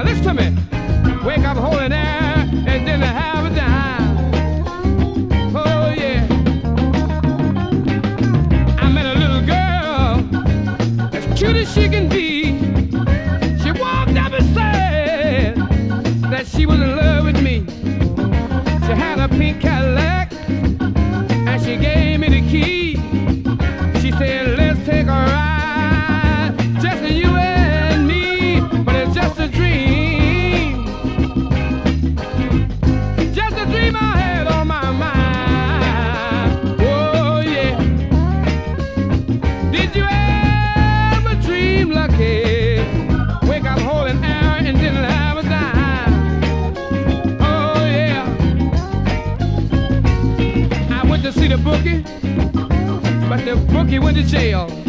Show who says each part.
Speaker 1: Listen to me. Wake up holding air and then have a dime. Oh yeah. I met a little girl as cute as she can be. She walked up and said that she was in love with me. She had a pink Cadillac and she gave me the key. She said, let's take a ride, just you and me. But it's just a dream, just a dream I had on my mind. Oh yeah. Did you ever dream lucky? Wake up holding air and didn't have a dime. Oh yeah. I went to see the bookie, but the bookie went to jail.